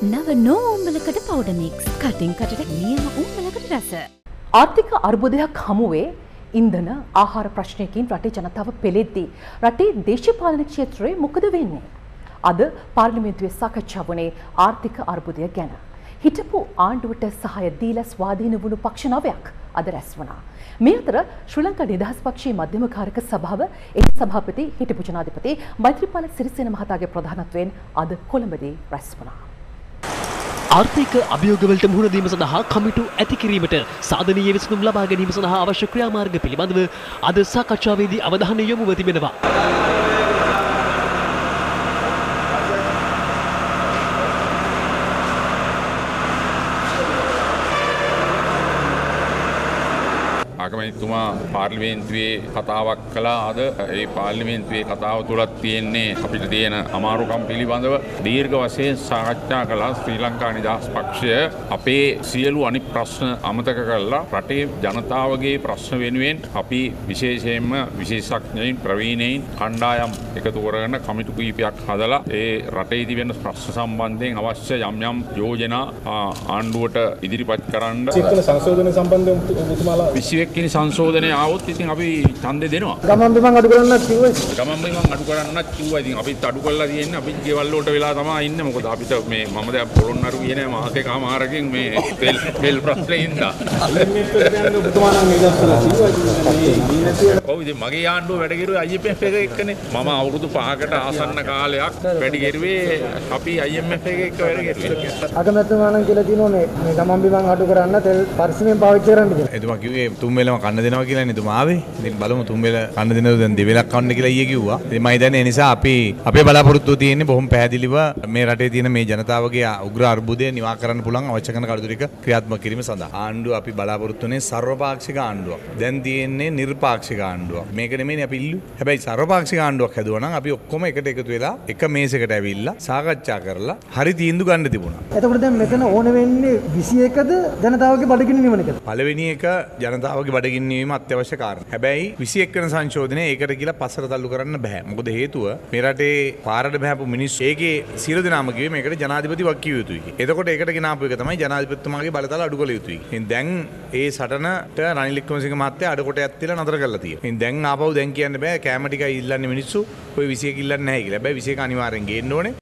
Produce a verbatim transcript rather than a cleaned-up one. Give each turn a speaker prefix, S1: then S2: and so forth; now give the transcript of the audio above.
S1: නව නෝ උම්බලකට powder mix. කටින් කටට නියම උම්බලකට රස.
S2: ආර්ථික අර්බුදයක් හමුවේ ඉන්ධන ආහාර ප්‍රශ්නයකින් රටේ ජනතාව පෙළෙද්දී රටේ දේශපාලන ක්ෂේත්‍රයේ මොකද වෙන්නේ? අද පාර්ලිමේන්තුවේ සාකච්ඡා වුණේ ආර්ථික අර්බුදය ගැන. හිටපු ආණ්ඩුවට සහාය දීලා ස්වාධීන වුණු පක්ෂ නවයක් අද රැස් වුණා. මේ අතර ශ්‍රී ලංකා නිදහස් පක්ෂයේ මධ්‍යම කාරක සභාව එහි සභාපති හිටපු ජනාධිපති මෛත්‍රීපාල සිරිසේන මහතාගේ ප්‍රධානත්වයෙන් අද කොළඹදී රැස් වුණා.
S3: ආර්ථික අභියෝගවලට මුහුණ දීම සඳහා කමිටු ඇති කිරීමට සාධනීය විසඳුම් ලබා ගැනීම සඳහා අවශ්‍ය ක්‍රියාමාර්ග පිළිබඳව අද සාකච්ඡාවේදී අවධානය යොමුව තිබෙනවා.
S4: අගමැතිතුමා පාර්ලිමේන්තුවේ කතාවක් කළා. අද ඒ පාර්ලිමේන්තුවේ කතාව තුලත් තියෙන්නේ අපිට තියෙන අමාරුකම් පිළිබඳව දීර්ඝ වශයෙන් සාකච්ඡා කළා. ශ්‍රී ලංකා නිදහස් පක්ෂය අපේ සියලු අනිත් ප්‍රශ්න අමතක කරලා රටේ ජනතාවගේ ප්‍රශ්න වෙනුවෙන් අපි විශේෂයෙන්ම විශේෂඥයින් ප්‍රවීණයින් කණ්ඩායම් එකතු කරගෙන කමිටු කීපයක් හදලා ඒ රටේ තිබෙන ප්‍රශ්න සම්බන්ධයෙන් අවශ්‍ය යම් යම් යෝජනා ආණ්ඩුවට ඉදිරිපත් කරන්න
S5: සංශෝධන සම්බන්ධයෙන් ඔබතුමාලා
S4: විසිවෙක් කිනි සංශෝධනය ආවොත් ඉතින් අපි ඡන්දේ දෙනවා.
S5: ගමන් බිමන් අඩු කරන්නත් කිව්වා.
S4: ගමන් බිමන් අඩු කරන්නත් කිව්වා. ඉතින් අපිත් අඩු කරලා තියෙන්නේ අපි ගෙවල් වලට වෙලා තමයි ඉන්නේ. මොකද අපිට මේ මම දැන් පොළොන්නරු කියන මාසේ කමාරකින් මේ තෙල් තෙල් ප්‍රශ්නේ ඉඳලා. ඔව් ඉතින් මගේ ආණ්ඩුව වැඩ කෙරුවේ I M F එක එක්කනේ. මම අවුරුදු පහකට ආසන්න කාලයක් වැඩ කෙරුවේ අපි I M F එක එක්ක වැඩ කෙරුවේ.
S5: අගමැතිතුමා නම් කියලා තියෙනෝනේ මේ ගමන් බිමන් අඩු කරන්න තෙල් පරිස්සමෙන් පාවිච්චි කරන්න කියලා.
S6: එතුමා කිව්වේ තුන් වෙලම කන්න දෙනවා කියලා නේ එතුමා ආවේ. ඉතින් බලමු තුන් වෙල කන්න දෙනවද දැන් දෙවෙලක් කන්න කියලා ඊයේ කිව්වා. ඉතින් මම හිතන්නේ ඒ නිසා අපි අපේ බලාපොරොත්තුව තියෙන්නේ බොහොම පැහැදිලිව මේ රටේ තියෙන මේ ජනතාවගේ උග්‍ර අර්බුදය නිවා කරන්න පුළුවන් අවශ්‍ය කරන කටයුතු ටික ක්‍රියාත්මක කිරීම සඳහා. ආණ්ඩුව අපි බලාපොරොත්තු වෙන්නේ සර්වපාක්ෂික ආණ්ඩුවක්. දැන් තියෙන්නේ නිර්පාක්ෂික ආණ්ඩුවක්. මේක නෙමෙයිනේ අපි ඉල්ලුවේ. හැබැයි සර්වපාක්ෂික ආණ්ඩුවක් හැදුවා නම් අපි ඔක්කොම එකට එකතු වෙලා එක මේසයකට ඇවිල්ලා සාකච්ඡා කරලා හරි තීන්දුව ගන්න තිබුණා.
S5: එතකොට දැන් මෙතන ඕන වෙන්නේ විසි එකද ජනතාවගේ බඩගිනි නිවන එකද?
S6: පළවෙනි එක ජනතාවගේ බඩගිනි නිවීම අත්‍යවශ්‍ය කාරණා. හැබැයි විසි එක් වෙනි සංශෝධනය ඒකට කියලා පස්සට තල්ලු කරන්න බෑ. මොකද හේතුව මේ රටේ පාරට බහැපු මිනිස්සු ඒකේ සියලු දෙනාම කිව්වේ මේකට ජනාධිපති වක්කිය යුතුයි කියලා. එතකොට ඒකට ගෙනාපු එක තමයි ජනාධිපතිතුමාගේ බලතල අඩු කළ යුතුයි. ඉතින් දැන් ඒ සටනට රනිල් වික්‍රමසිංහ මහත්තයා අඩ කොටයක් තියලා නතර කරලා තියෙනවා. ඉතින් දැන් ආපහු දැන් කියන්න බෑ කැම ටිකයි ඉල්ලන්නේ මිනිස්සු. ඔය විසි එක ඉල්ලන්නේ නැහැ කියලා. හැබැයි විසි එක අනිවාර්යෙන් ගේන්න ඕනේ.